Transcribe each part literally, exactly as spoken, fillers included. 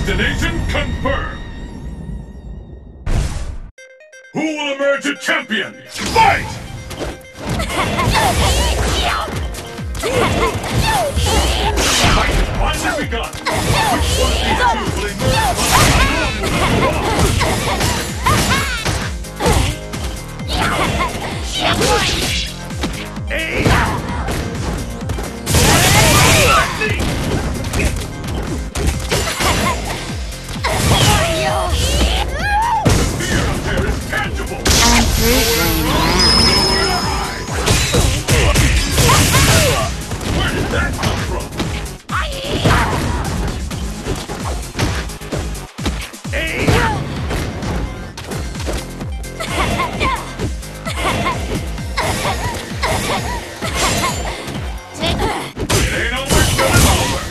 Destination confirmed! Who will emerge a champion? Fight! Fight has finally begun! Which one of these two will emerge Hey! Where did that come from? Hey! It ain't over till it's over!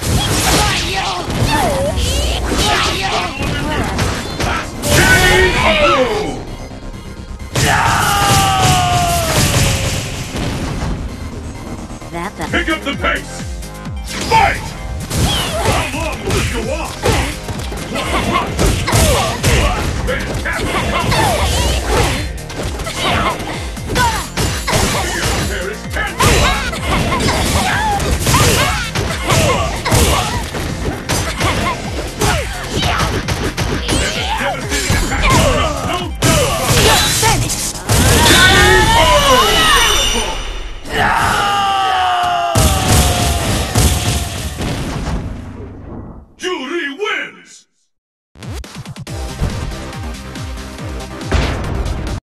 K O! That the Pick up the pace!